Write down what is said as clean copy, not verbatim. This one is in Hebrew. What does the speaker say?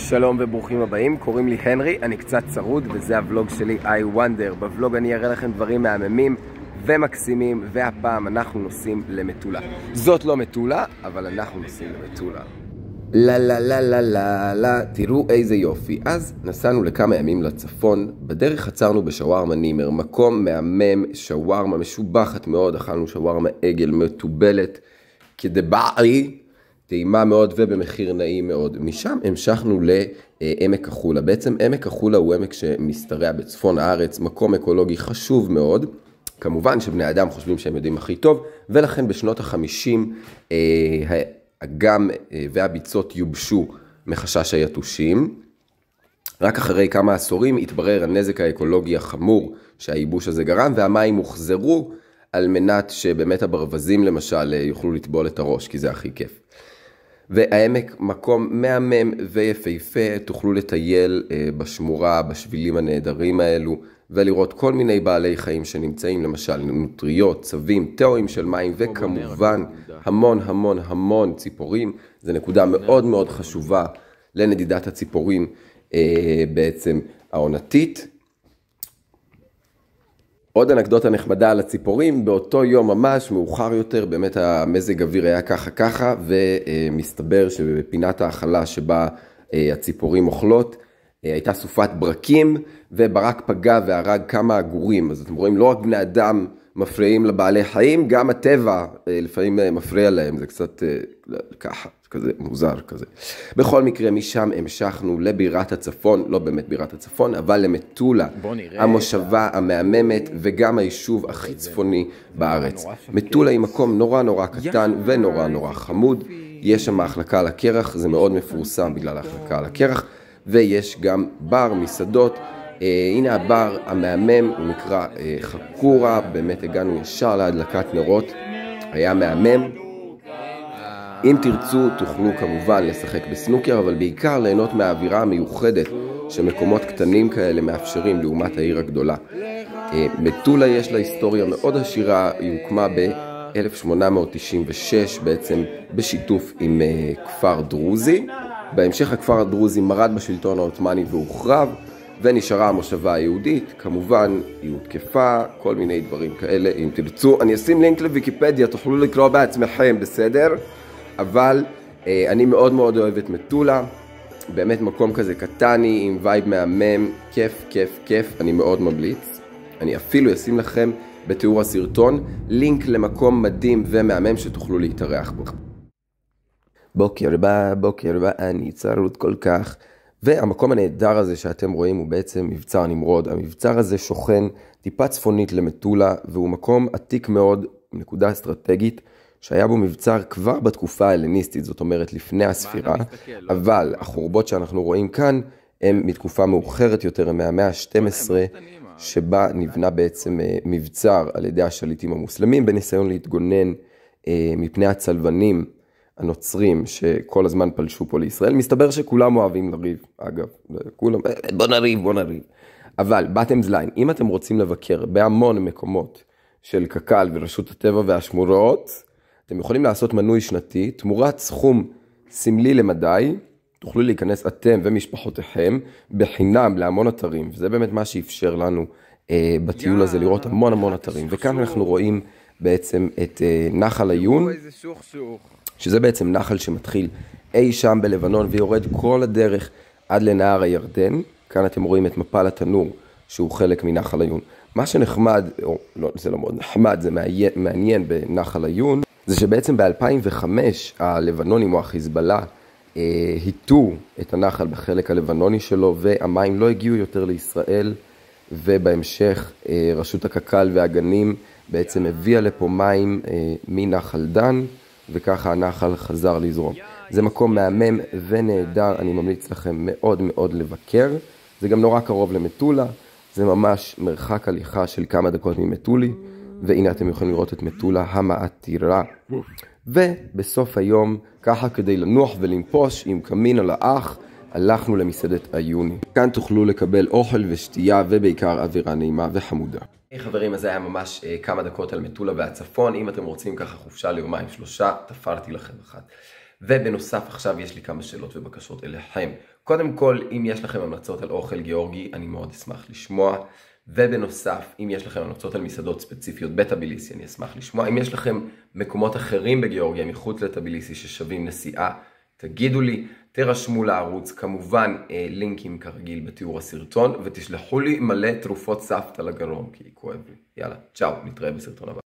שלום וברוכים הבאים, קוראים לי הנרי, אני קצת צרוד וזה הוולוג שלי I Wonder. בוולוג אני אראה לכם דברים מהממים ומקסימים, והפעם אנחנו נוסעים למטולה. זאת לא מטולה, אבל אנחנו נוסעים למטולה. לה לה לה לה לה לה, תראו איזה יופי. אז נסענו לכמה ימים לצפון, בדרך עצרנו בשווארמה נימר, מקום מהמם, שווארמה משובחת מאוד, אכלנו שווארמה עגל מטובלת כדבעי, טעימה מאוד ובמחיר נעים מאוד. משם המשכנו לעמק החולה. בעצם עמק החולה הוא עמק שמסתרע בצפון הארץ, מקום אקולוגי חשוב מאוד. כמובן שבני אדם חושבים שהם יודעים הכי טוב, ולכן בשנות ה-50 האגם והביצות יובשו מחשש היתושים. רק אחרי כמה עשורים התברר הנזק האקולוגי החמור שהייבוש הזה גרם, והמים הוחזרו על מנת שבאמת הברווזים למשל יוכלו לטבול את הראש, כי זה הכי כיף. והעמק מקום מהמם ויפהפה, תוכלו לטייל בשמורה, בשבילים הנהדרים האלו, ולראות כל מיני בעלי חיים שנמצאים, למשל נוטריות, צבים, תאורים של מים, וכמובן המון המון המון ציפורים. זו נקודה מאוד מאוד חשובה לנדידת הציפורים בעצם העונתית. עוד אנקדוטה נחמדה על הציפורים, באותו יום ממש מאוחר יותר, באמת המזג אוויר היה ככה, ומסתבר שבפינת האכלה שבה הציפורים אוכלות, הייתה סופת ברקים, וברק פגע והרג כמה עגורים. אז אתם רואים, לא רק בני אדם מפריעים לבעלי חיים, גם הטבע לפעמים מפריע להם, זה קצת ככה, כזה מוזר כזה. בכל מקרה, משם המשכנו לבירת הצפון, לא באמת בירת הצפון, אבל למטולה, המושבה המהממת וגם היישוב הכי צפוני בארץ. מטולה היא מקום נורא נורא קטן ונורא נורא חמוד, יש שם החלקה על הקרח, זה מאוד מפורסם בגלל ההחלקה על הקרח, ויש גם בר, מסעדות. הנה הבר המהמם, הוא נקרא חקורה, באמת הגענו ישר להדלקת נרות, היה מהמם. אם תרצו תוכלו כמובן לשחק בסנוקר, אבל בעיקר ליהנות מהאווירה המיוחדת שמקומות קטנים כאלה מאפשרים לעומת העיר הגדולה. מטולה יש לה היסטוריה מאוד עשירה, היא הוקמה ב-1896 בעצם בשיתוף עם כפר דרוזי. בהמשך הכפר הדרוזי מרד בשלטון העות'מאני והוחרב, ונשארה המושבה היהודית. כמובן היא הותקפה, כל מיני דברים כאלה. אם תרצו אני אשים לינק לוויקיפדיה, תוכלו לקרוא בעצמכם, בסדר? אבל אני מאוד מאוד אוהב את מטולה, באמת מקום כזה קטני עם וייב מהמם, כיף כיף כיף, אני מאוד ממליץ. אני אפילו אשים לכם בתיאור הסרטון לינק למקום מדהים ומהמם שתוכלו להתארח בו. בוקר בא, אני צרוד כל כך. והמקום הנהדר הזה שאתם רואים הוא בעצם מבצר נמרוד. המבצר הזה שוכן טיפה צפונית למטולה, והוא מקום עתיק מאוד, נקודה אסטרטגית, שהיה בו מבצר כבר בתקופה ההלניסטית, זאת אומרת לפני הספירה, אבל החורבות שאנחנו רואים כאן הם מתקופה מאוחרת יותר, מהמאה ה-12, שבה נבנה בעצם מבצר על ידי השליטים המוסלמים, בניסיון להתגונן מפני הצלבנים הנוצרים שכל הזמן פלשו פה לישראל. מסתבר שכולם אוהבים לריב, אגב, כולם, בוא נריב. אבל bottom line, אם אתם רוצים לבקר בהמון מקומות של קק"ל ורשות הטבע והשמורות, אתם יכולים לעשות מנוי שנתי, תמורת סכום סמלי למדי, תוכלו להיכנס אתם ומשפחותיכם בחינם להמון אתרים, וזה באמת מה שאפשר לנו בטיול הזה, לראות המון אתרים. וכאן אנחנו רואים בעצם את נחל עיון, שזה בעצם נחל שמתחיל אי שם בלבנון ויורד כל הדרך עד לנהר הירדן. כאן אתם רואים את מפל התנור שהוא חלק מנחל עיון. מה שנחמד, או לא, זה לא מאוד נחמד, זה מעניין בנחל עיון, זה שבעצם ב-2005 הלבנונים או החיזבאללה היטו את הנחל בחלק הלבנוני שלו, והמים לא הגיעו יותר לישראל, ובהמשך רשות הקק"ל והגנים בעצם הביאה לפה מים מנחל דן, וככה הנחל חזר לזרום. זה מקום מהמם ונהדר, אני ממליץ לכם מאוד מאוד לבקר. זה גם נורא קרוב למטולה, זה ממש מרחק הליכה של כמה דקות ממטולי, והנה אתם יכולים לראות את מטולה המעתירה. ובסוף היום, ככה כדי לנוח ולנפוש עם קמין על האח, הלכנו למסעדת עיוני. כאן תוכלו לקבל אוכל ושתייה ובעיקר אווירה נעימה וחמודה. חברים, אז זה היה ממש כמה דקות על מטולה והצפון. אם אתם רוצים ככה חופשה ליומיים 3, תפרתי לכם אחת. ובנוסף עכשיו יש לי כמה שאלות ובקשות אליכם. קודם כל, אם יש לכם המלצות על אוכל גיאורגי, אני מאוד אשמח לשמוע. ובנוסף, אם יש לכם המלצות על מסעדות ספציפיות בטביליסי, אני אשמח לשמוע. אם יש לכם מקומות אחרים בגיאורגיה מחוץ לטביליסי ששווים נסיעה, תגידו לי, תרשמו לערוץ, כמובן לינקים כרגיל בתיאור הסרטון, ותשלחו לי מלא תרופות סבתא לגרום, כי כואב לי. יאללה, צ'או, נתראה בסרטון הבא.